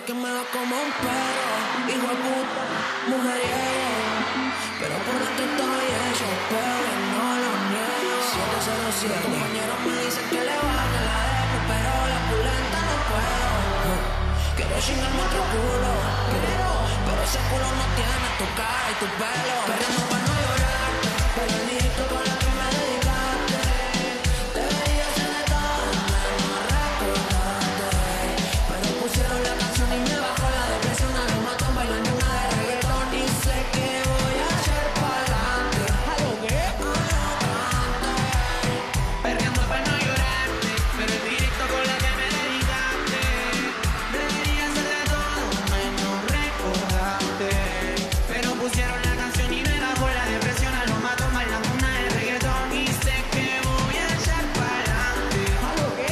que me va como un perro, hijo de puta, mujeriego. Pero por dentro estoy hecho, pero no lo niego. 707. Compañeros me dicen que le baje la demo, pero la pulenta no puedo. Quiero chingarme otro culo, pero ese culo no tiene tu cara y tu pelo. Pero no para no llorar, pero el disco con la que me dedicaste debería ser de todo menos recordarte. Pero pusieron la canción y me bajó la depresión. A los matan bailando una de reggaetón y sé que voy a echar pa'lante. ¿A lo qué? Perreando para no llorarte, pero el directo con la que me dedicaste debería ser de todo menos recordarte. Pero pusieron la canción y me bajó la depresión. A los matos bailando una de reggaetón y sé que voy a echar pa'lante. ¿A lo qué?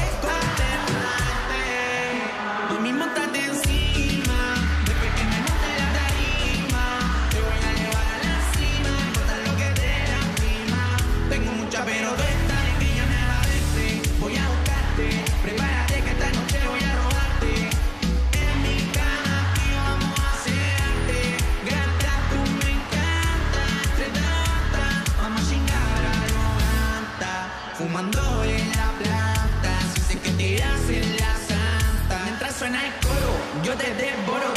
Tú mismo estás encima, después que me monte la tarima, te voy a llevar a la cima, importa lo que te lastima. Tengo mucha pero tú estás en que ya me va a verte. Voy a buscarte, prepárate que esta noche voy a robarte. En mi cama aquí vamos a hacerte. Gata, tú me encanta, te trata, vamos a chingar a lo gata, fumando en la planta, si sé que te hace la santa. Mientras suena el coro, yo te devoro.